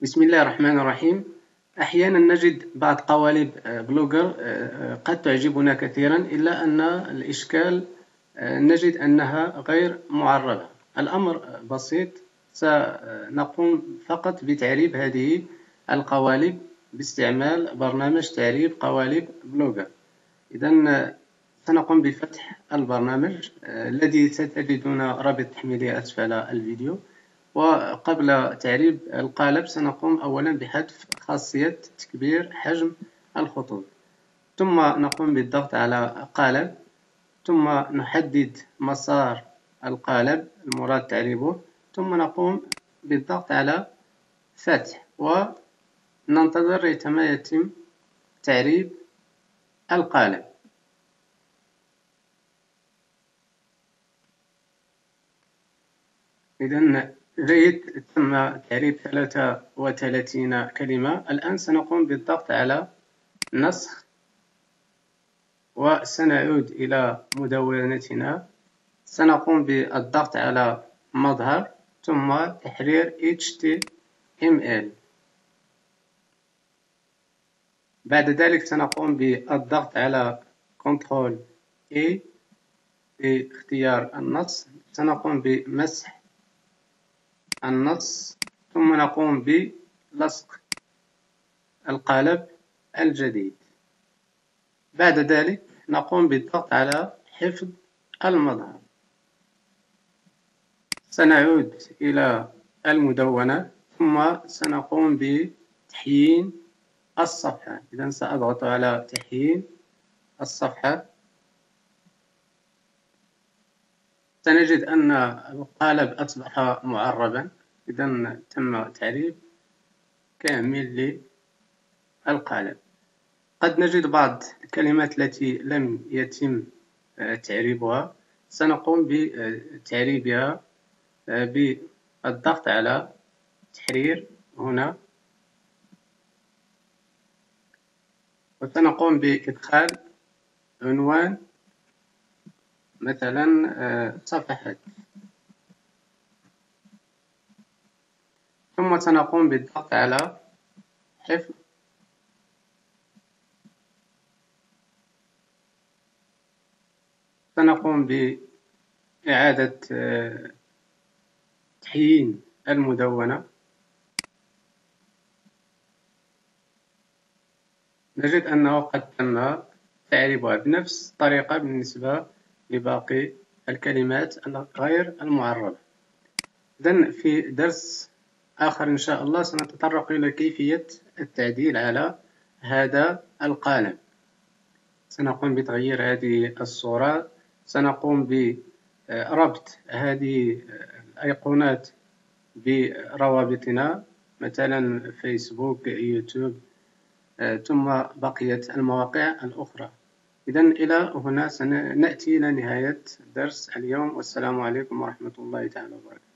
بسم الله الرحمن الرحيم. أحيانا نجد بعض قوالب بلوجر قد تعجبنا كثيرا، إلا أن الإشكال نجد أنها غير معربة. الأمر بسيط، سنقوم فقط بتعريب هذه القوالب باستعمال برنامج تعريب قوالب بلوجر. إذن سنقوم بفتح البرنامج الذي ستجدون رابط تحميله أسفل الفيديو. وقبل تعريب القالب سنقوم أولا بحذف خاصية تكبير حجم الخطوط، ثم نقوم بالضغط على قالب، ثم نحدد مسار القالب المراد تعريبه، ثم نقوم بالضغط على فتح وننتظر ريثما يتم تعريب القالب. إذن جيد، تم تعريب 33 كلمة. الآن سنقوم بالضغط على نسخ وسنعود إلى مدونتنا. سنقوم بالضغط على مظهر ثم تحرير HTML. بعد ذلك سنقوم بالضغط على CTRL A لاختيار النص. سنقوم بمسح النص ثم نقوم بلصق القالب الجديد. بعد ذلك نقوم بالضغط على حفظ المظهر. سنعود إلى المدونة ثم سنقوم بتحيين الصفحة. إذن سأضغط على تحيين الصفحة. سنجد أن القالب أصبح معربا، إذن تم تعريب كامل للقالب. قد نجد بعض الكلمات التي لم يتم تعريبها، سنقوم بتعريبها بالضغط على تحرير هنا، وسنقوم بإدخال عنوان مثلا صفحات، ثم سنقوم بالضغط على حفظ. سنقوم بإعادة تحيين المدونة. نجد أنه قد تم تعريبها بنفس الطريقة بالنسبة لباقي الكلمات غير المعربة. إذن في درس آخر إن شاء الله سنتطرق إلى كيفية التعديل على هذا القالب. سنقوم بتغيير هذه الصورة، سنقوم بربط هذه الأيقونات بروابطنا مثلا فيسبوك، يوتيوب، ثم بقية المواقع الأخرى. إذن إلى هنا سنأتي إلى نهاية درس اليوم، والسلام عليكم ورحمة الله تعالى وبركاته.